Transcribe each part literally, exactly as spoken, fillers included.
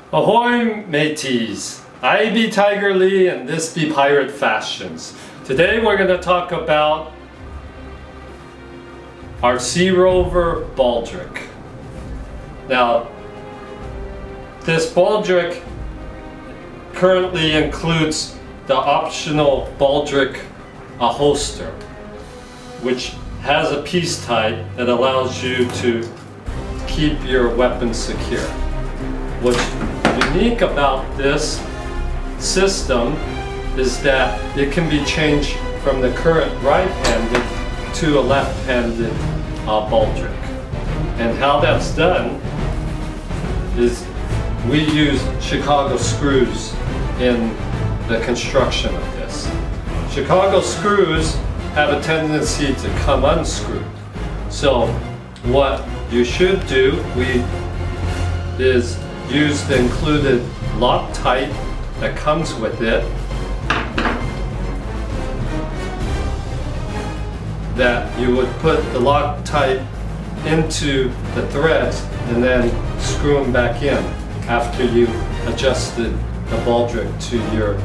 Ahoy mateys! I be Tiger Lee and this be Pirate Fashions. Today we're going to talk about our Sea Rover Baldric. Now this Baldric currently includes the optional Baldric a holster, which has a piece type that allows you to keep your weapon secure. What's unique about this system is that it can be changed from the current right-handed to a left-handed uh, Baldric. And how that's done is we use Chicago screws in the construction of this. Chicago screws have a tendency to come unscrewed. So what you should do we, is use the included Loctite that comes with it, that you would put the Loctite into the threads and then screw them back in after you adjusted the Baldric to your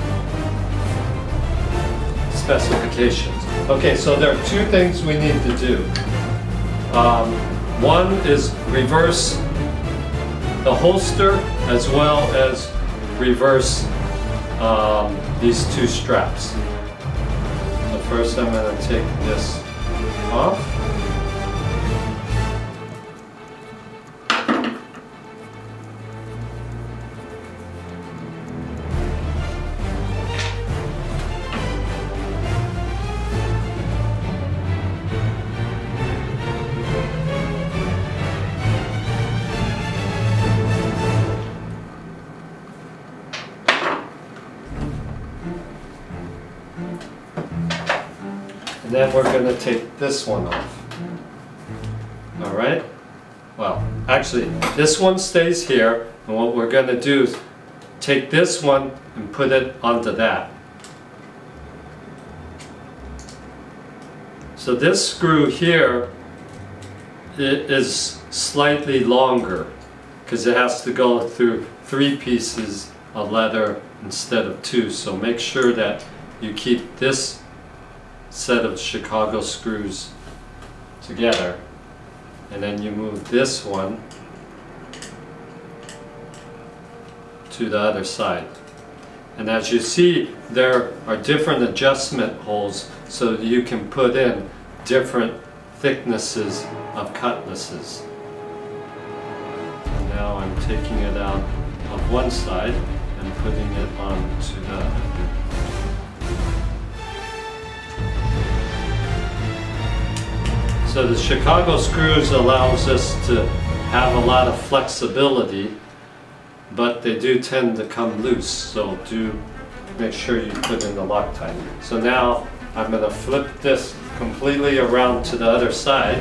specifications. Okay, so there are two things we need to do. Um, one is reverse the holster as well as reverse um, these two straps. So first I'm going to take this off. And then we're going to take this one off. Alright? Well, actually, this one stays here, and what we're going to do is take this one and put it onto that. So this screw here it is slightly longer because it has to go through three pieces of leather instead of two. So make sure that you keep this set of Chicago screws together, and then you move this one to the other side. And as you see, there are different adjustment holes so that you can put in different thicknesses of cutlasses. And now I'm taking it out of one side and putting it onto the other. So the Chicago screws allows us to have a lot of flexibility, but they do tend to come loose, so do make sure you put in the Loctite. So now I'm going to flip this completely around to the other side.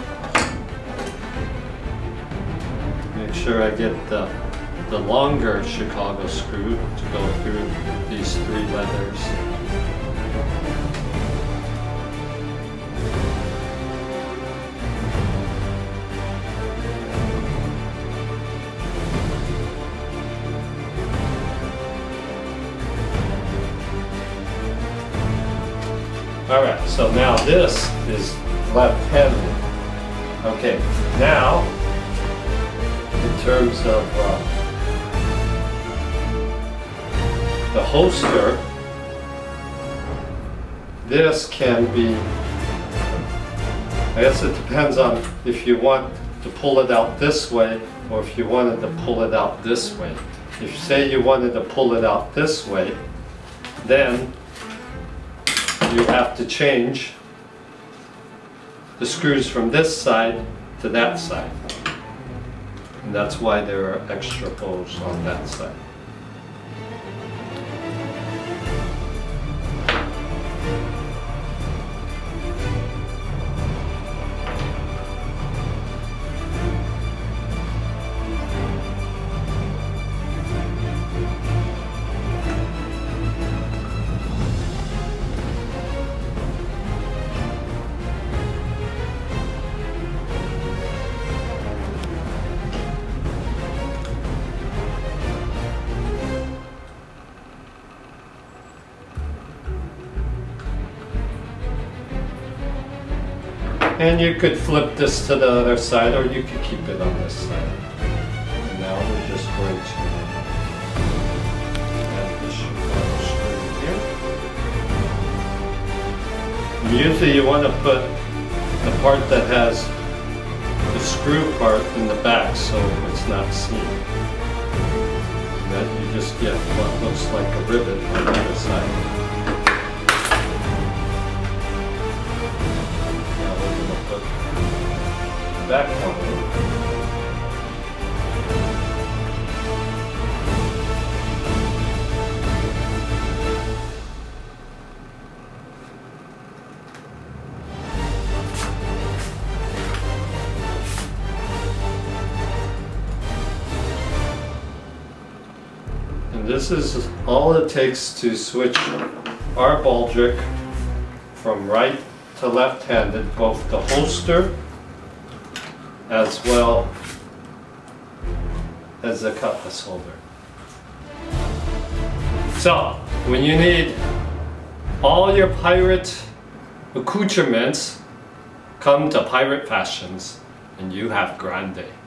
Make sure I get the, the longer Chicago screw to go through these three leathers. Alright, so now this is left-handed. Okay, now in terms of uh, the holster, this can be, I guess it depends on if you want to pull it out this way or if you wanted to pull it out this way. If say you wanted to pull it out this way, then you have to change the screws from this side to that side. And that's why there are extra holes on that side. And you could flip this to the other side, or you could keep it on this side. And now we're just going to add the screw here. Usually you want to put the part that has the screw part in the back so it's not seen. And then you just get what looks like a ribbon on the other side. Now we're going to put the back one in. This is all it takes to switch our Baldric from right to left-handed, both the holster as well as the cutlass holder. So, when you need all your pirate accoutrements, come to Pirate Fashions and you have grande.